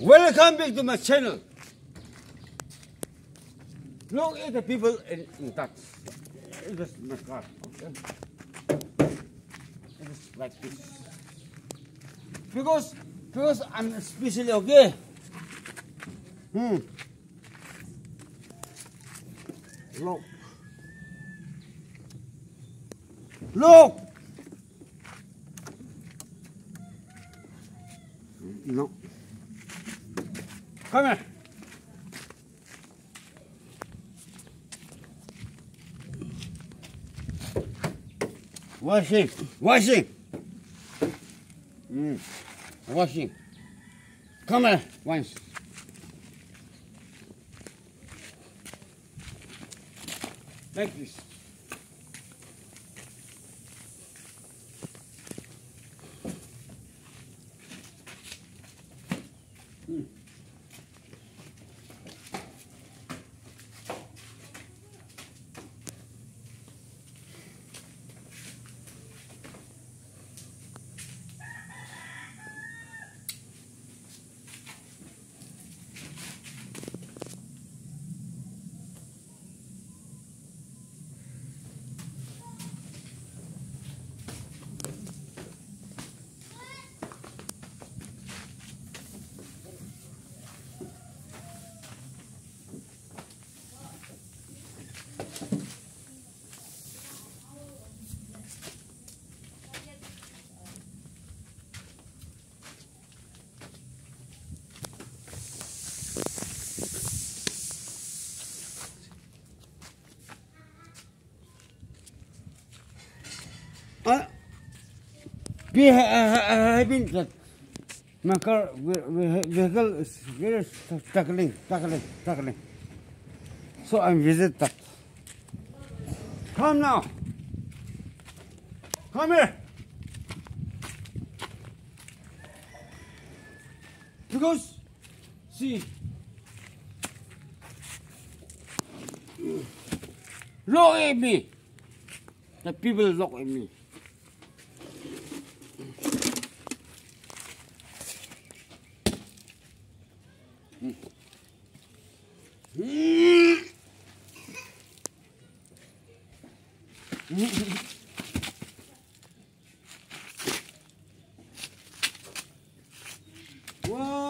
Welcome back to my channel. Look at the people in that. It is my car. Okay? It is like this. Because I'm especially okay. Look. Look. No. Come here. Washing. Washing. Come here once. Like this. We having that my car vehicle is very tackling. So I'm visit that. Come now. Come here. Because see, look at me. The people look at me. Wow.